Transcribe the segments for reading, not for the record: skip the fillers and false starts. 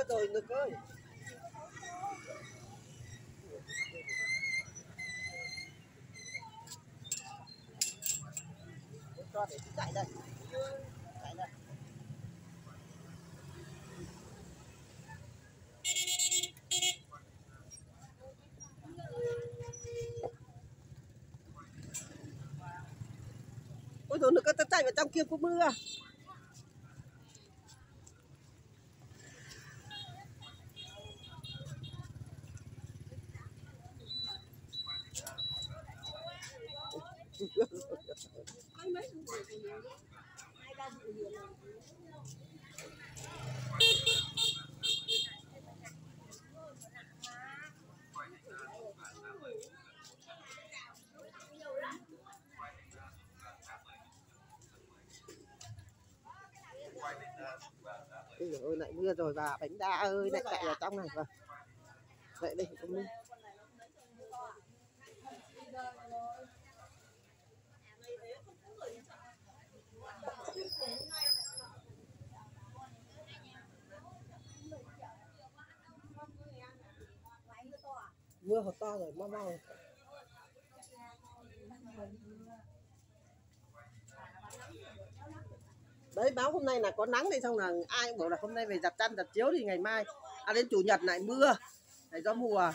rồi Ngực ơi. Cho để chạy đây. Chạy đây. Ôi rồi Ngực ơi, tao chạy vào trong kia có mưa. Ôi lại mưa rồi bà bánh đa ơi, lại chạy vào trong này vào. Vậy đây có mưa. Mưa hột to rồi, mau mau. Đấy báo hôm nay là có nắng đây, xong là ai cũng bảo là hôm nay về giặt chăn giặt chiếu thì ngày mai đến chủ nhật lại mưa. Này do mùa.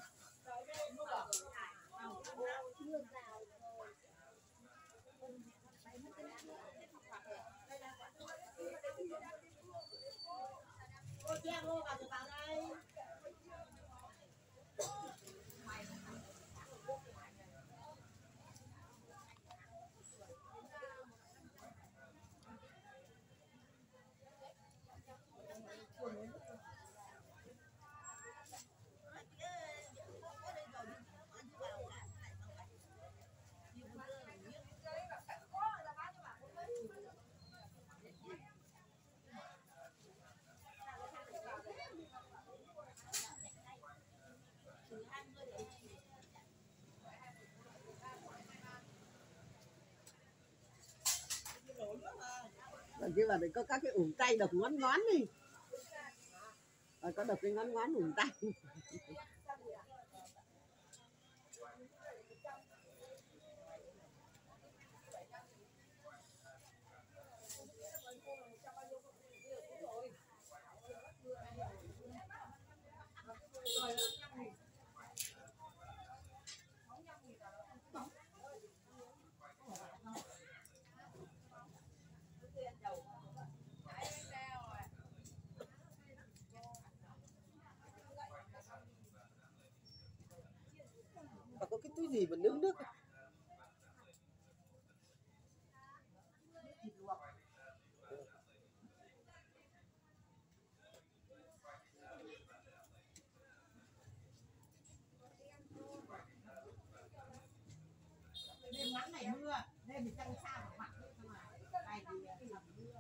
Đằng kia là để có các cái ủng tay đập ngón ngón đi. Có đập cái ngón ngón ủng tay. Và có cái túi gì mà nướng nước. Đêm ngắn này mưa, đêm thì trăng sao mà mặt này thì mưa.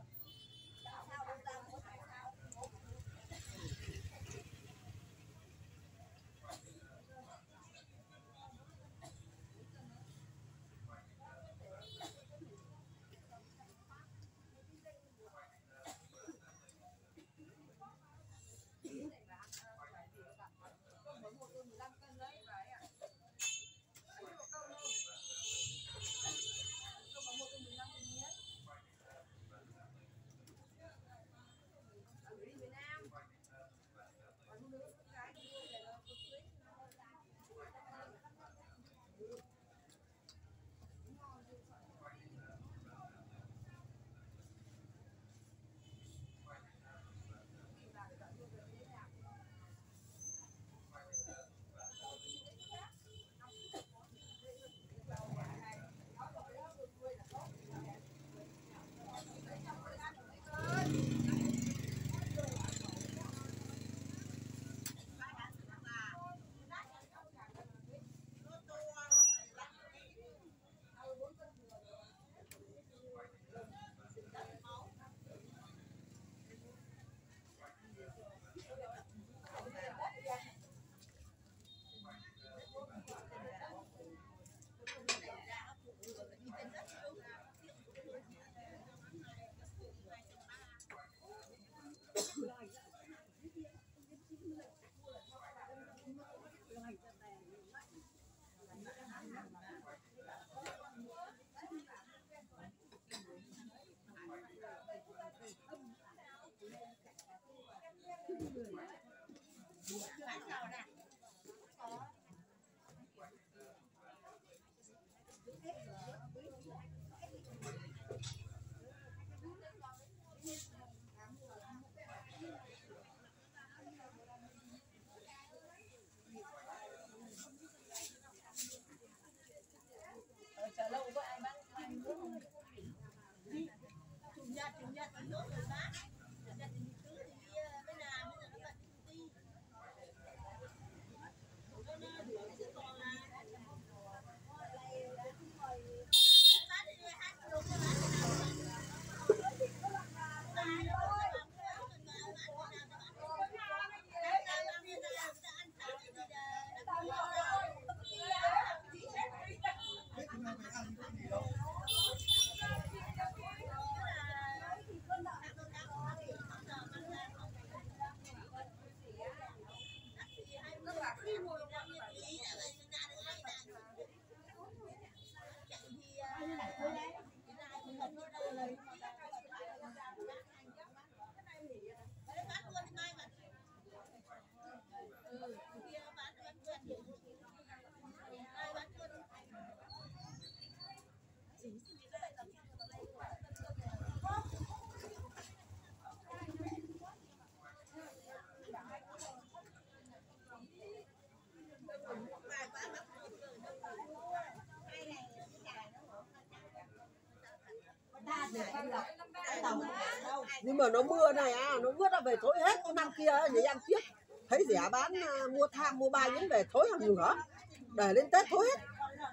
Nhưng mà nó mưa này nó mưa nó về thối hết. Cái năm kia nhỉ ăn tiếc thấy rẻ bán mua tham mua bài đến về thối hàng nửa để lên Tết thối hết,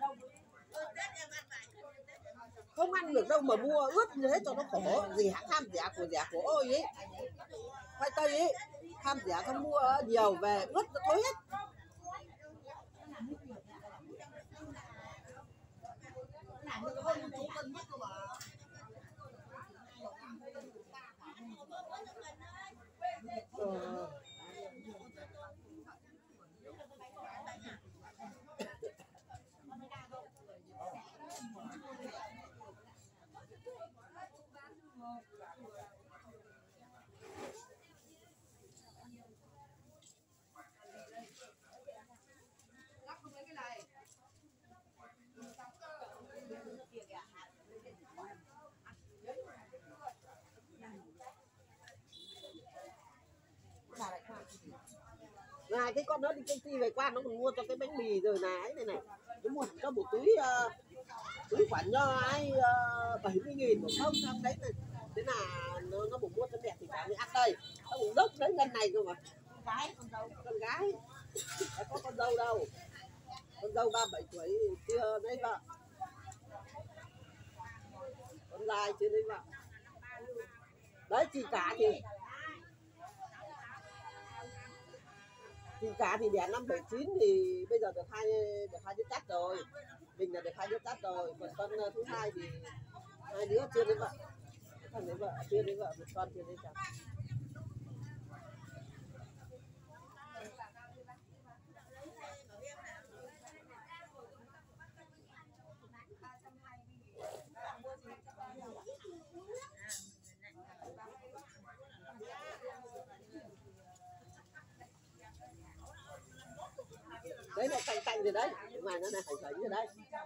không ăn được đâu mà mua ướt như thế cho nó khổ. Gì hãng tham rẻ của ôi ấy khoai tây ấy, tham rẻ không mua nhiều về ướt nó thối hết. Này cái con đó đi công ty về qua nó còn mua cho cái bánh mì rồi này này này, nó mua cho một túi quả nho ấy 70.000 một không xong đấy này. Thế là nó bụng mua cho mẹ thì cả ăn đây nó bụng đốc đấy ngân này cơ mà. Con gái đã có con dâu đâu, con dâu 37 tuổi chưa lấy vợ, con dài chưa lấy vợ đấy. Chị cả thì đẻ năm 79 thì bây giờ được hai đứa chắc rồi, mình là được 2 đứa chắc rồi, còn con thứ hai thì 2 đứa chưa lấy vợ, thằng lấy vợ chưa lấy vợ, một con chưa lấy chồng. Đấy là cạnh rồi đấy, ngoài nó này hành rồi đấy.